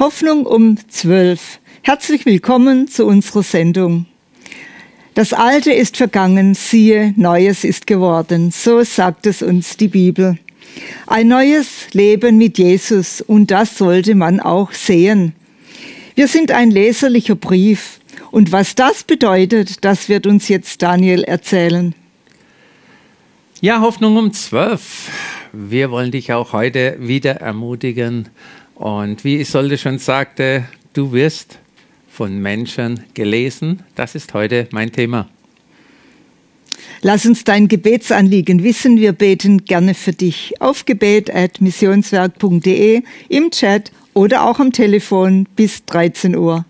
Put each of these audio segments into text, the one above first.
Hoffnung um 12. Herzlich willkommen zu unserer Sendung. Das Alte ist vergangen, siehe, Neues ist geworden. So sagt es uns die Bibel. Ein neues Leben mit Jesus, und das sollte man auch sehen. Wir sind ein leserlicher Brief. Und was das bedeutet, das wird uns jetzt Daniel erzählen. Ja, Hoffnung um 12. Wir wollen dich auch heute wieder ermutigen. Und wie Isolde schon sagte, du wirst von Menschen gelesen. Das ist heute mein Thema. Lass uns dein Gebetsanliegen wissen. Wir beten gerne für dich auf gebet@missionswerk.de, im Chat oder auch am Telefon bis 13 Uhr.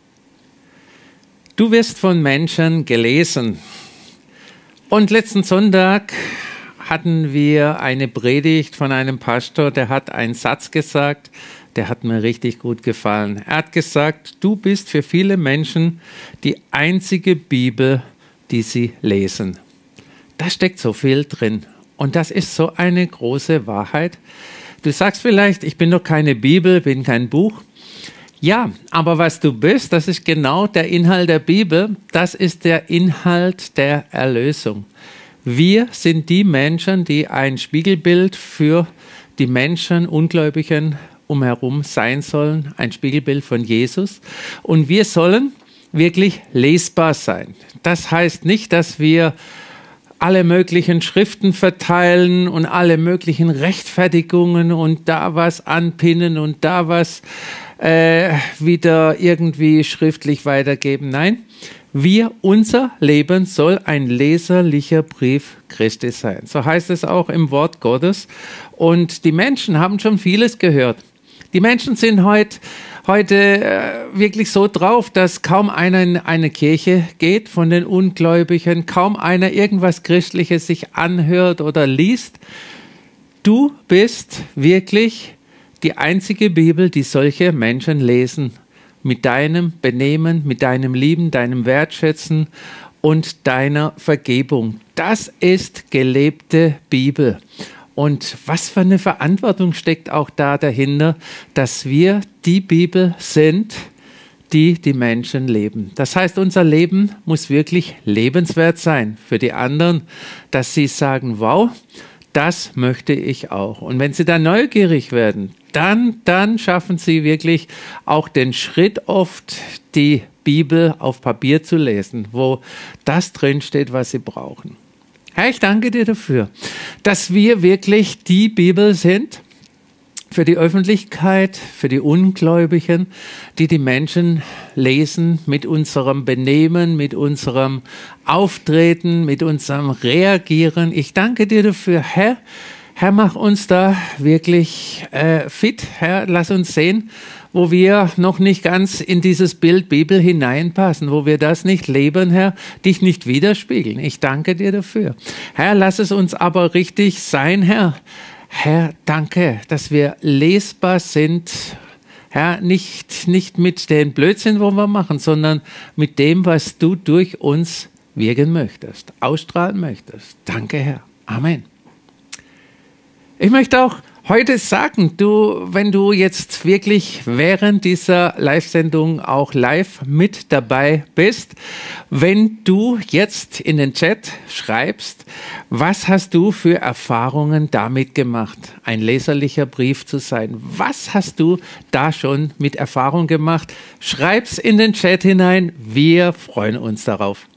Du wirst von Menschen gelesen. Und letzten Sonntag hatten wir eine Predigt von einem Pastor, der hat einen Satz gesagt, der hat mir richtig gut gefallen. Er hat gesagt, du bist für viele Menschen die einzige Bibel, die sie lesen. Da steckt so viel drin. Und das ist so eine große Wahrheit. Du sagst vielleicht, ich bin doch keine Bibel, bin kein Buch. Ja, aber was du bist, das ist genau der Inhalt der Bibel. Das ist der Inhalt der Erlösung. Wir sind die Menschen, die ein Spiegelbild für die Menschen, Ungläubigen umherum sein sollen. Ein Spiegelbild von Jesus. Und wir sollen wirklich lesbar sein. Das heißt nicht, dass wir alle möglichen Schriften verteilen und alle möglichen Rechtfertigungen und da was anpinnen und da was wieder irgendwie schriftlich weitergeben. Nein, unser Leben soll ein leserlicher Brief Christi sein. So heißt es auch im Wort Gottes. Und die Menschen haben schon vieles gehört. Die Menschen sind heute wirklich so drauf, dass kaum einer in eine Kirche geht von den Ungläubigen, kaum einer irgendwas Christliches sich anhört oder liest. Du bist wirklich die einzige Bibel, die solche Menschen lesen. Mit deinem Benehmen, mit deinem Lieben, deinem Wertschätzen und deiner Vergebung. Das ist gelebte Bibel. Und was für eine Verantwortung steckt auch da dahinter, dass wir die Bibel sind, die die Menschen leben. Das heißt, unser Leben muss wirklich lebenswert sein für die anderen, dass sie sagen, wow, das möchte ich auch. Und wenn sie dann neugierig werden, dann schaffen sie wirklich auch den Schritt oft, die Bibel auf Papier zu lesen, wo das drinsteht, was sie brauchen. Herr, ich danke dir dafür, dass wir wirklich die Bibel sind für die Öffentlichkeit, für die Ungläubigen, die die Menschen lesen mit unserem Benehmen, mit unserem Auftreten, mit unserem Reagieren. Ich danke dir dafür, Herr. Herr, mach uns da wirklich fit. Herr, lass uns sehen, wo wir noch nicht ganz in dieses Bild Bibel hineinpassen, wo wir das nicht leben, Herr, dich nicht widerspiegeln. Ich danke dir dafür. Herr, lass es uns aber richtig sein, Herr. Herr, danke, dass wir lesbar sind. Herr, nicht mit dem Blödsinn, wo wir machen, sondern mit dem, was du durch uns wirken möchtest, ausstrahlen möchtest. Danke, Herr. Amen. Ich möchte auch heute sagen, wenn du jetzt wirklich während dieser Live-Sendung auch live mit dabei bist, wenn du jetzt in den Chat schreibst, was hast du für Erfahrungen damit gemacht, ein leserlicher Brief zu sein? Was hast du da schon mit Erfahrung gemacht? Schreib's in den Chat hinein, wir freuen uns darauf.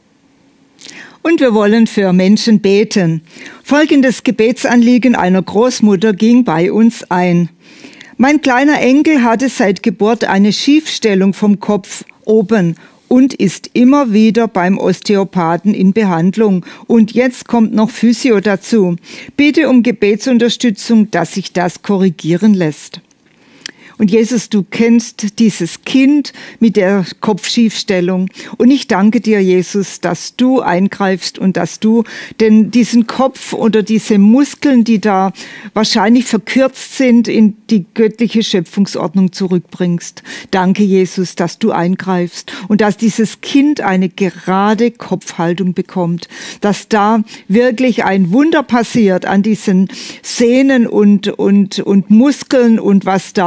Und wir wollen für Menschen beten. Folgendes Gebetsanliegen einer Großmutter ging bei uns ein. Mein kleiner Enkel hatte seit Geburt eine Schiefstellung vom Kopf oben und ist immer wieder beim Osteopathen in Behandlung. Und jetzt kommt noch Physio dazu. Bitte um Gebetsunterstützung, dass sich das korrigieren lässt. Und Jesus, du kennst dieses Kind mit der Kopfschiefstellung. Und ich danke dir, Jesus, dass du eingreifst und dass du diesen Kopf oder diese Muskeln, die da wahrscheinlich verkürzt sind, in die göttliche Schöpfungsordnung zurückbringst. Danke, Jesus, dass du eingreifst und dass dieses Kind eine gerade Kopfhaltung bekommt. Dass da wirklich ein Wunder passiert an diesen Sehnen und Muskeln und was da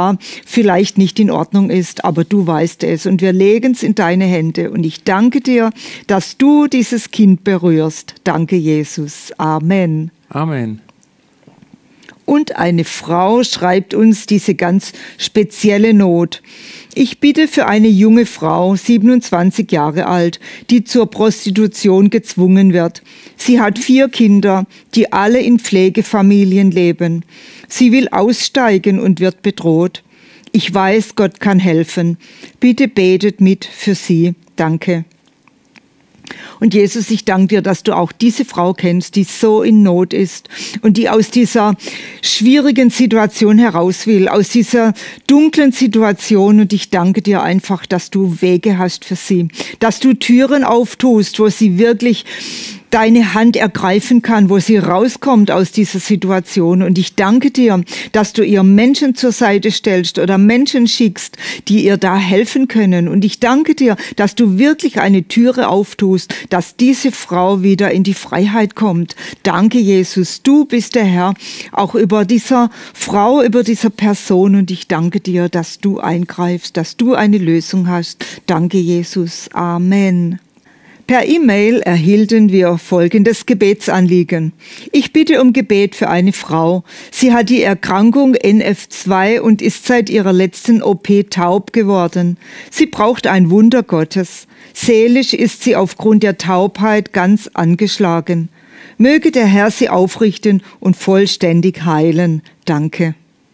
vielleicht nicht in Ordnung ist, aber du weißt es und wir legen es in deine Hände. Und ich danke dir, dass du dieses Kind berührst. Danke, Jesus. Amen. Amen. Und eine Frau schreibt uns diese ganz spezielle Not. Ich bitte für eine junge Frau, 27 Jahre alt, die zur Prostitution gezwungen wird. Sie hat 4 Kinder, die alle in Pflegefamilien leben. Sie will aussteigen und wird bedroht. Ich weiß, Gott kann helfen. Bitte betet mit für sie. Danke. Und Jesus, ich danke dir, dass du auch diese Frau kennst, die so in Not ist und die aus dieser schwierigen Situation heraus will, aus dieser dunklen Situation. Und ich danke dir einfach, dass du Wege hast für sie, dass du Türen auftust, wo sie wirklich deine Hand ergreifen kann, wo sie rauskommt aus dieser Situation. Und ich danke dir, dass du ihr Menschen zur Seite stellst oder Menschen schickst, die ihr da helfen können. Und ich danke dir, dass du wirklich eine Türe auftust, dass diese Frau wieder in die Freiheit kommt. Danke, Jesus. Du bist der Herr, auch über dieser Frau, über dieser Person. Und ich danke dir, dass du eingreifst, dass du eine Lösung hast. Danke, Jesus. Amen. Per E-Mail erhielten wir folgendes Gebetsanliegen. Ich bitte um Gebet für eine Frau. Sie hat die Erkrankung NF2 und ist seit ihrer letzten OP taub geworden. Sie braucht ein Wunder Gottes. Seelisch ist sie aufgrund der Taubheit ganz angeschlagen. Möge der Herr sie aufrichten und vollständig heilen. Danke.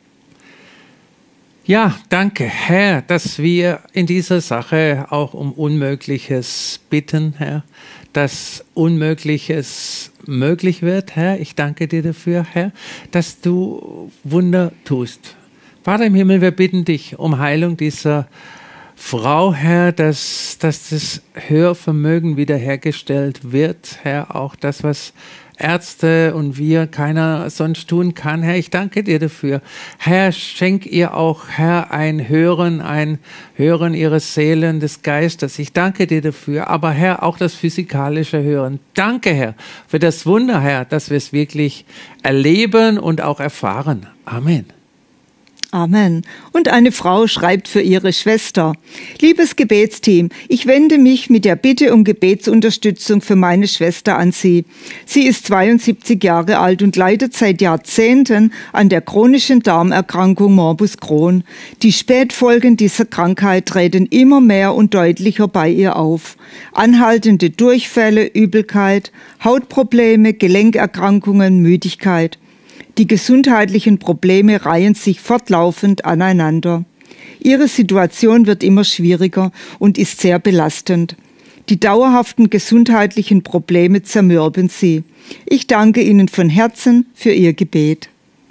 Ja, danke, Herr, dass wir in dieser Sache auch um Unmögliches bitten, Herr, dass Unmögliches möglich wird, Herr. Ich danke dir dafür, Herr, dass du Wunder tust. Vater im Himmel, wir bitten dich um Heilung dieser Frau, Herr, dass das Hörvermögen wiederhergestellt wird, Herr, auch das, was Ärzte und wir keiner sonst tun kann. Herr, ich danke dir dafür. Herr, schenk ihr auch, Herr, ein Hören ihres Seelen, des Geistes. Ich danke dir dafür. Aber Herr, auch das physikalische Hören. Danke, Herr, für das Wunder, Herr, dass wir es wirklich erleben und auch erfahren. Amen. Amen. Und eine Frau schreibt für ihre Schwester: Liebes Gebetsteam, ich wende mich mit der Bitte um Gebetsunterstützung für meine Schwester an Sie. Sie ist 72 Jahre alt und leidet seit Jahrzehnten an der chronischen Darmerkrankung Morbus Crohn. Die Spätfolgen dieser Krankheit treten immer mehr und deutlicher bei ihr auf. Anhaltende Durchfälle, Übelkeit, Hautprobleme, Gelenkerkrankungen, Müdigkeit. Die gesundheitlichen Probleme reihen sich fortlaufend aneinander. Ihre Situation wird immer schwieriger und ist sehr belastend. Die dauerhaften gesundheitlichen Probleme zermürben sie. Ich danke Ihnen von Herzen für Ihr Gebet.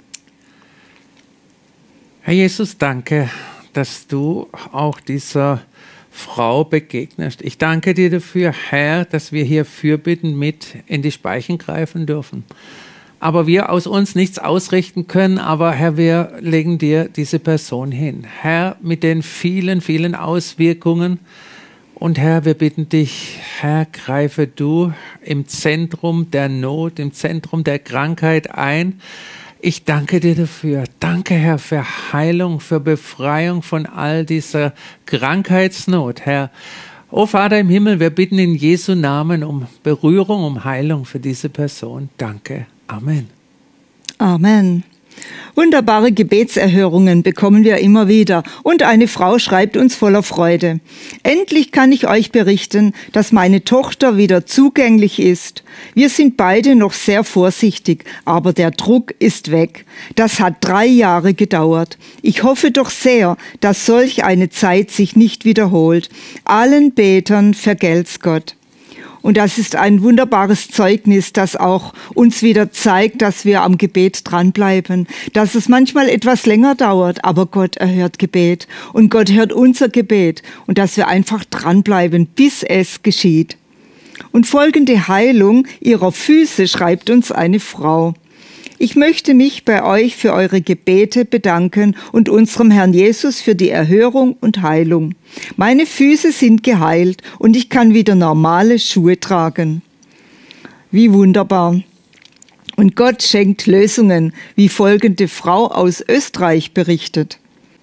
Herr Jesus, danke, dass du auch dieser Frau begegnest. Ich danke dir dafür, Herr, dass wir hier Fürbitten mit in die Speichen greifen dürfen. Aber wir aus uns nichts ausrichten können, aber Herr, wir legen dir diese Person hin. Herr, mit den vielen, vielen Auswirkungen. Und Herr, wir bitten dich, Herr, greife du im Zentrum der Not, im Zentrum der Krankheit ein. Ich danke dir dafür. Danke, Herr, für Heilung, für Befreiung von all dieser Krankheitsnot, Herr. Oh Vater im Himmel, wir bitten in Jesu Namen um Berührung, um Heilung für diese Person. Danke. Amen. Amen. Wunderbare Gebetserhörungen bekommen wir immer wieder und eine Frau schreibt uns voller Freude: Endlich kann ich euch berichten, dass meine Tochter wieder zugänglich ist. Wir sind beide noch sehr vorsichtig, aber der Druck ist weg. Das hat 3 Jahre gedauert. Ich hoffe doch sehr, dass solch eine Zeit sich nicht wiederholt. Allen Betern vergelt's Gott. Und das ist ein wunderbares Zeugnis, das auch uns wieder zeigt, dass wir am Gebet dranbleiben, dass es manchmal etwas länger dauert, aber Gott erhört Gebet und Gott hört unser Gebet und dass wir einfach dranbleiben, bis es geschieht. Und folgende Heilung ihrer Füße schreibt uns eine Frau: Ich möchte mich bei euch für eure Gebete bedanken und unserem Herrn Jesus für die Erhörung und Heilung. Meine Füße sind geheilt und ich kann wieder normale Schuhe tragen. Wie wunderbar. Und Gott schenkt Lösungen, wie folgende Frau aus Österreich berichtet.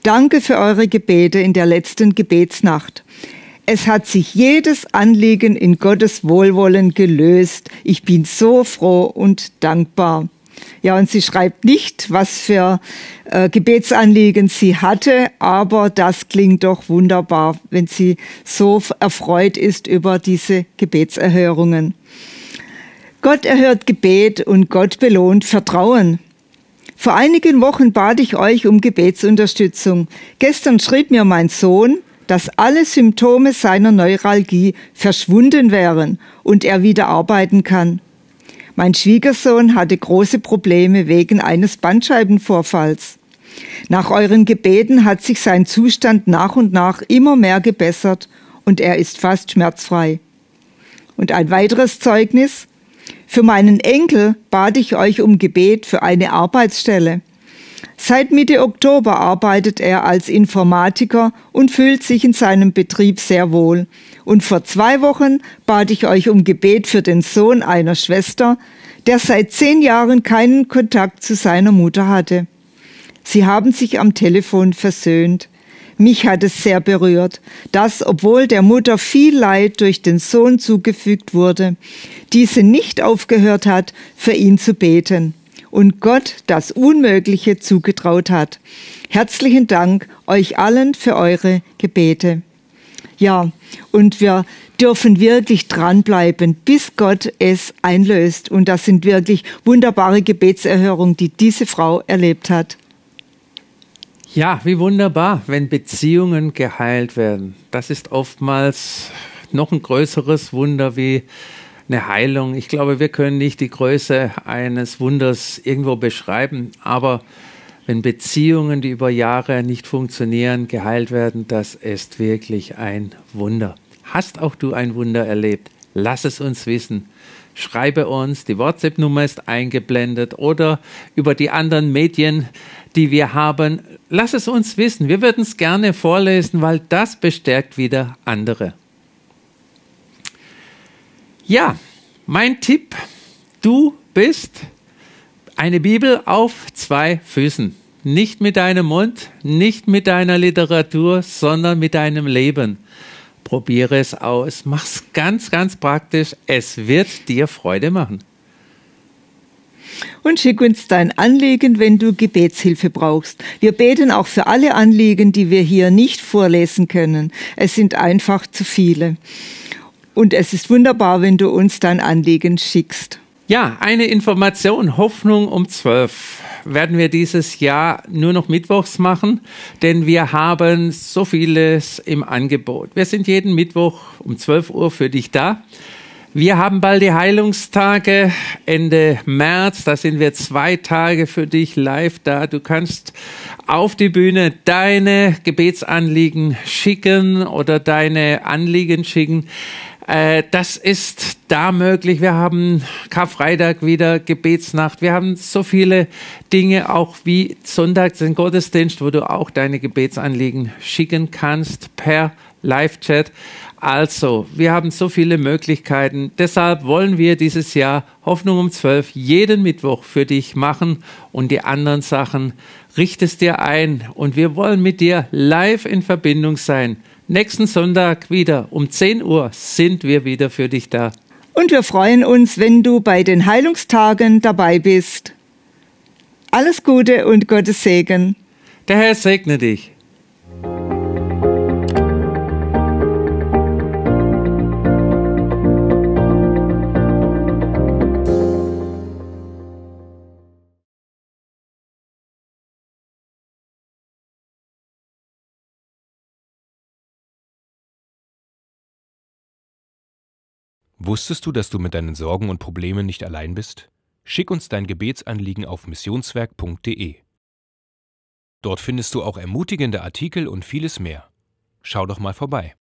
Danke für eure Gebete in der letzten Gebetsnacht. Es hat sich jedes Anliegen in Gottes Wohlwollen gelöst. Ich bin so froh und dankbar. Ja, und sie schreibt nicht, was für Gebetsanliegen sie hatte, aber das klingt doch wunderbar, wenn sie so erfreut ist über diese Gebetserhörungen. Gott erhört Gebet und Gott belohnt Vertrauen. Vor einigen Wochen bat ich euch um Gebetsunterstützung. Gestern schrieb mir mein Sohn, dass alle Symptome seiner Neuralgie verschwunden wären und er wieder arbeiten kann. Mein Schwiegersohn hatte große Probleme wegen eines Bandscheibenvorfalls. Nach euren Gebeten hat sich sein Zustand nach und nach immer mehr gebessert und er ist fast schmerzfrei. Und ein weiteres Zeugnis: Für meinen Enkel bat ich euch um Gebet für eine Arbeitsstelle. Seit Mitte Oktober arbeitet er als Informatiker und fühlt sich in seinem Betrieb sehr wohl. Und vor 2 Wochen bat ich euch um Gebet für den Sohn einer Schwester, der seit 10 Jahren keinen Kontakt zu seiner Mutter hatte. Sie haben sich am Telefon versöhnt. Mich hat es sehr berührt, dass, obwohl der Mutter viel Leid durch den Sohn zugefügt wurde, diese nicht aufgehört hat, für ihn zu beten und Gott das Unmögliche zugetraut hat. Herzlichen Dank euch allen für eure Gebete. Ja, und wir dürfen wirklich dranbleiben, bis Gott es einlöst. Und das sind wirklich wunderbare Gebetserhörungen, die diese Frau erlebt hat. Ja, wie wunderbar, wenn Beziehungen geheilt werden. Das ist oftmals noch ein größeres Wunder wie eine Heilung. Ich glaube, wir können nicht die Größe eines Wunders irgendwo beschreiben, aber wenn Beziehungen, die über Jahre nicht funktionieren, geheilt werden, das ist wirklich ein Wunder. Hast auch du ein Wunder erlebt? Lass es uns wissen. Schreibe uns, die WhatsApp-Nummer ist eingeblendet oder über die anderen Medien, die wir haben. Lass es uns wissen. Wir würden es gerne vorlesen, weil das bestärkt wieder andere. Ja, mein Tipp: Du bist eine Bibel auf 2 Füßen. Nicht mit deinem Mund, nicht mit deiner Literatur, sondern mit deinem Leben. Probiere es aus. Mach's ganz, ganz praktisch. Es wird dir Freude machen. Und schick uns dein Anliegen, wenn du Gebetshilfe brauchst. Wir beten auch für alle Anliegen, die wir hier nicht vorlesen können. Es sind einfach zu viele. Und es ist wunderbar, wenn du uns dein Anliegen schickst. Ja, eine Information: Hoffnung um 12 werden wir dieses Jahr nur noch mittwochs machen, denn wir haben so vieles im Angebot. Wir sind jeden Mittwoch um 12 Uhr für dich da. Wir haben bald die Heilungstage Ende März. Da sind wir 2 Tage für dich live da. Du kannst auf die Bühne deine Gebetsanliegen schicken oder deine Anliegen schicken. Das ist da möglich. Wir haben Karfreitag wieder Gebetsnacht. Wir haben so viele Dinge, auch wie Sonntag den Gottesdienst, wo du auch deine Gebetsanliegen schicken kannst per Live-Chat. Also, wir haben so viele Möglichkeiten. Deshalb wollen wir dieses Jahr Hoffnung um 12 jeden Mittwoch für dich machen und die anderen Sachen richtest dir ein. Und wir wollen mit dir live in Verbindung sein. Nächsten Sonntag wieder um 10 Uhr sind wir wieder für dich da. Und wir freuen uns, wenn du bei den Heilungstagen dabei bist. Alles Gute und Gottes Segen. Der Herr segne dich. Wusstest du, dass du mit deinen Sorgen und Problemen nicht allein bist? Schick uns dein Gebetsanliegen auf missionswerk.de. Dort findest du auch ermutigende Artikel und vieles mehr. Schau doch mal vorbei.